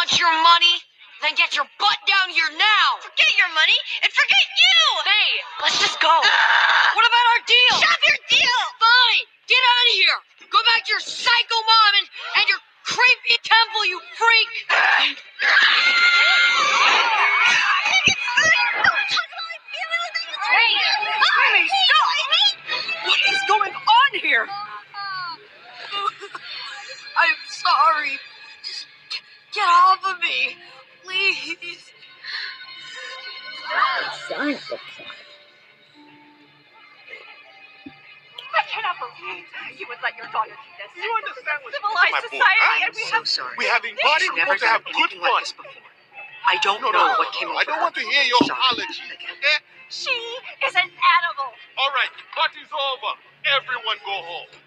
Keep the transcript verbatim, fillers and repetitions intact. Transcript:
want your money? Then get your butt down here now! Forget your money and forget you! Hey, let's just go. Ah! What about our deal? Stop your deal! Fine, get out of here. Go back to your psycho mom and, and your creepy temple, you freak! Hey, Jimmy, stop! What is going on here? I'm sorry. Just g- get off of me, please. Son of a cat. I cannot believe you would let your daughter do this. You understand what's Civilized my boy, society, huh? and we I'm have so sorry. We're having party. We're Never supposed to have done good anything like fun. this before. I don't No, no, know no, what no, came no. over I don't her. want to hear your Sorry. apology. Again. Okay? She is an animal. All right, party's over. Everyone go home.